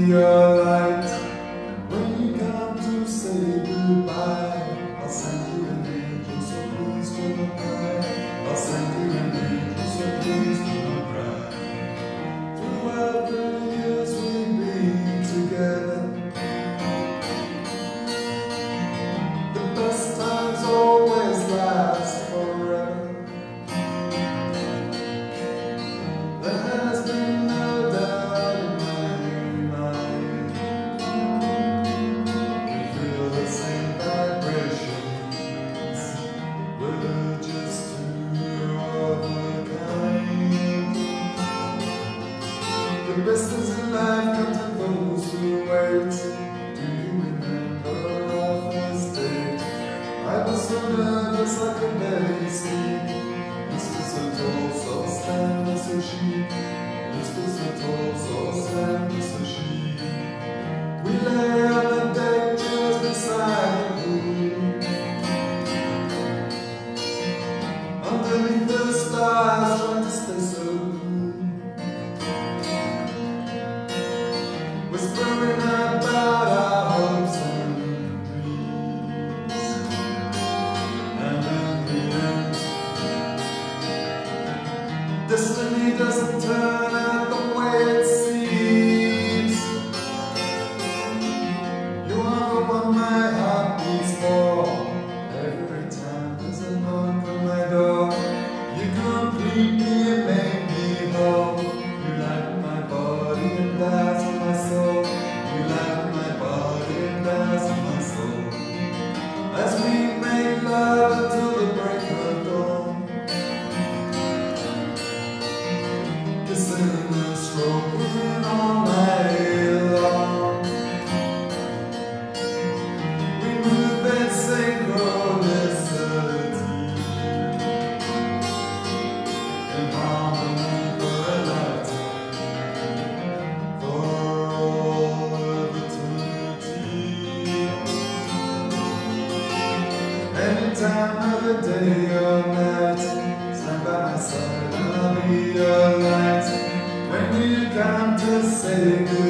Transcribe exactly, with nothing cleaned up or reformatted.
your light. When you come to say goodbye, I'll send you an angel, so please do not cry. I'll send you an angel, so please do not cry. Throughout the years we've been together, the best times always last forever. There has been no doubt in my mind. We feel the same vibrations. We're just two of a kind. The best things in life come to those who wait. Do you remember our first date? I was so nervous I could barely speak. You stood so tall, so stand so chic. You stood so tall, so stand so chic. We lay on the deck just beside the pool, underneath the stars, trying to stay so cool, whispering about our hopes and dreams. And in the end, destiny doesn't turn out the way it seems. You are the one my heart beats for. Every time there's a knock on my door, you complete me and make me whole. You light my body and dazzle my soul. You light my body and dazzle my soul. As we make love until the break of dawn, kissing and stroking all night long. We move in synchronicity, in harmony for a lifetime, for all of eternity. Any time of the day or night, stand by my side and I'll be your light. When you come to say goodbye,